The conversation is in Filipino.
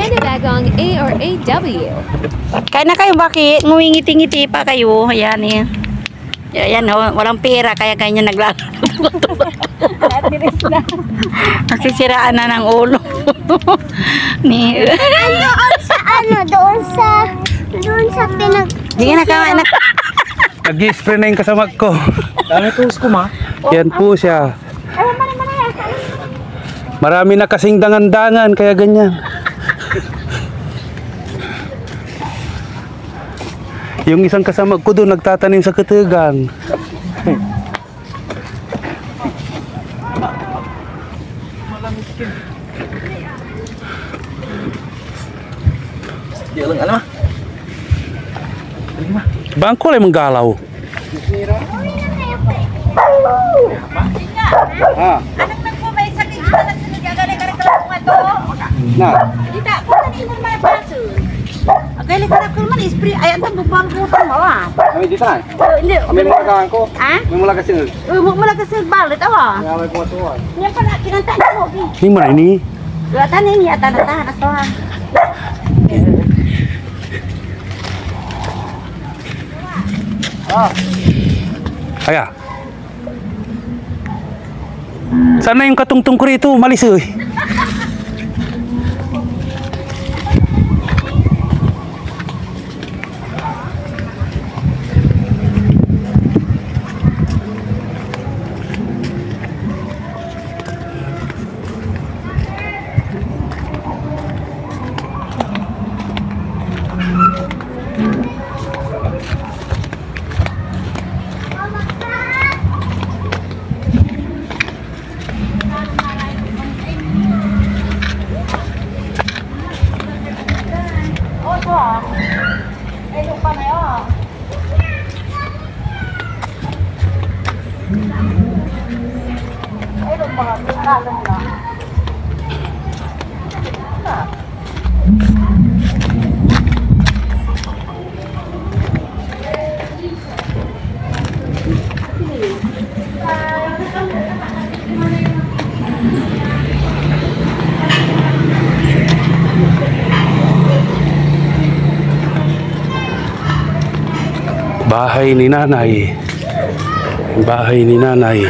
Panda Bagong A or AW. Kain na kayo, bakit? Ngumingiti-ngiti pa kayo. Ayan eh. Ayan oh, walang pera kaya ganyan naglalaro. Nasisiraan na ng ulo. Ni. Doon sa pinag... Sige na kain na. Nag-spray na yung kasamag ko. Dami ko ma. Yan po siya. Marami na kasing dangan-dangan kaya ganyan. Yung isang kasamag ko doon nagtatanim sa katigan. Bangko lang menggalaw. Anak na po may sakit na sunod gagana ka to. Na. Kita ko tani mo man paso. Agay ka ko man spray ay anta bubang ko to mawa. Kami dito na. Hindi. Kami magkakawan ko. Ha? May mula kasi. Mo kasi balit awa. Kaya may kumatuan. Niya pa na kinanta mo gi. Ni mana ini? Gatan ni ata na tahan asohan. Aya. Sana yung katungtong ko rito, malis eh. Bahay ni nanay. Bahay ni nanay.